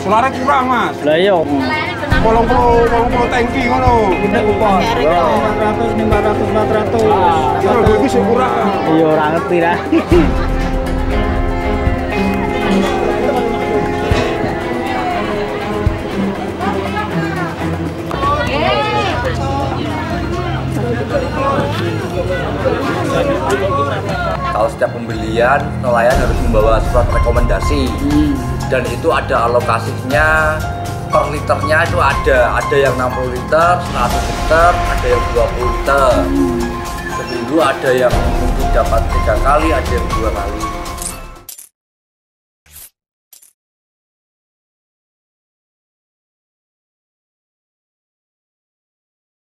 Solarnya kurang, Mas. Lah iya. 80 tangki ngono. Kita kupon. 500, 400. Kalau gue bisa kurang. Iya ora ngerti lah. Kalau setiap pembelian nelayan harus membawa surat rekomendasi dan itu ada alokasinya per liternya itu ada yang 60 liter, 100 liter, ada yang 20 liter. Seminggu ada yang mungkin dapat 3 kali, ada yang 2 kali.